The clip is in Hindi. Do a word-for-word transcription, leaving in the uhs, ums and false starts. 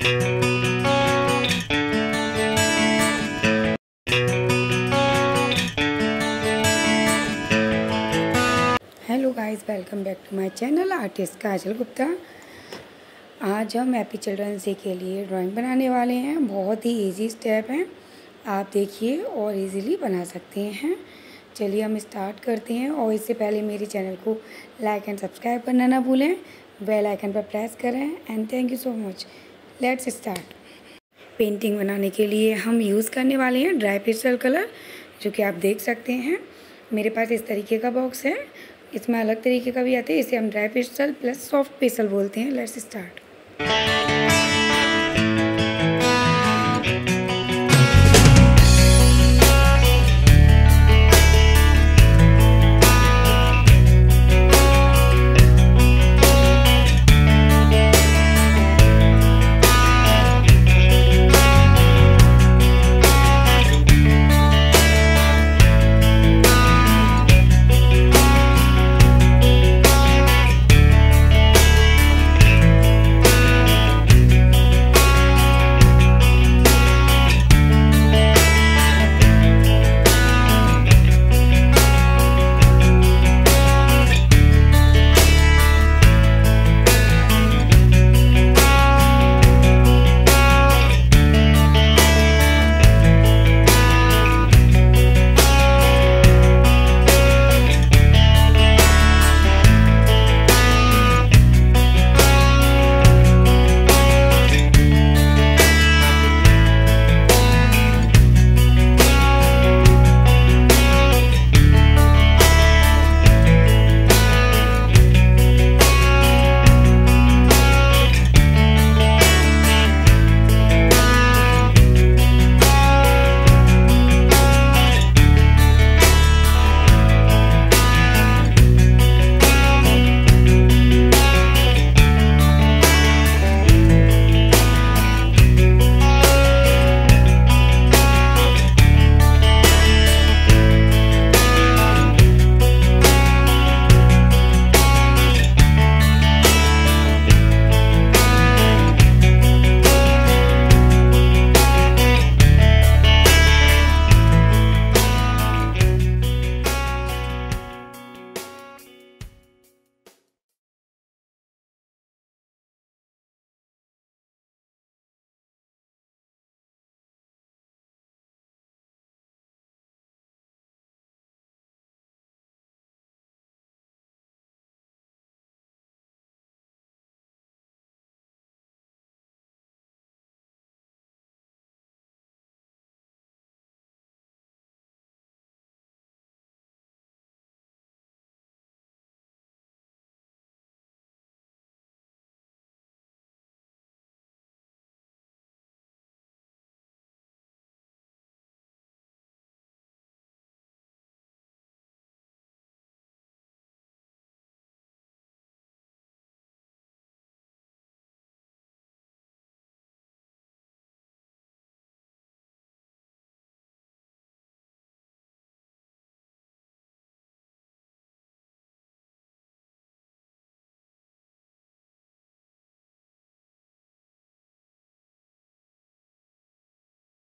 Hello guys, welcome back to my channel artist Kajal Gupta. आज हम हैप्पी चिल्ड्रंस डे के लिए ड्राइंग बनाने वाले हैं। बहुत ही इजी स्टेप हैं, आप देखिए और इजीली बना सकते हैं। चलिए हम स्टार्ट करते हैं। और इससे पहले मेरे चैनल को लाइक एंड सब्सक्राइब करना ना भूलें, बेल आइकन पर प्रेस करें। And thank you so much. Let's start. Painting बनाने के लिए हम यूज़ करने वाले हैं ड्राई पेस्टल कलर, जो कि आप देख सकते हैं। मेरे पास इस तरीके का बॉक्स है, इसमें अलग तरीके का भी आते हैं। इसे हम dry pastel plus soft pastel बोलते हैं। Let's start.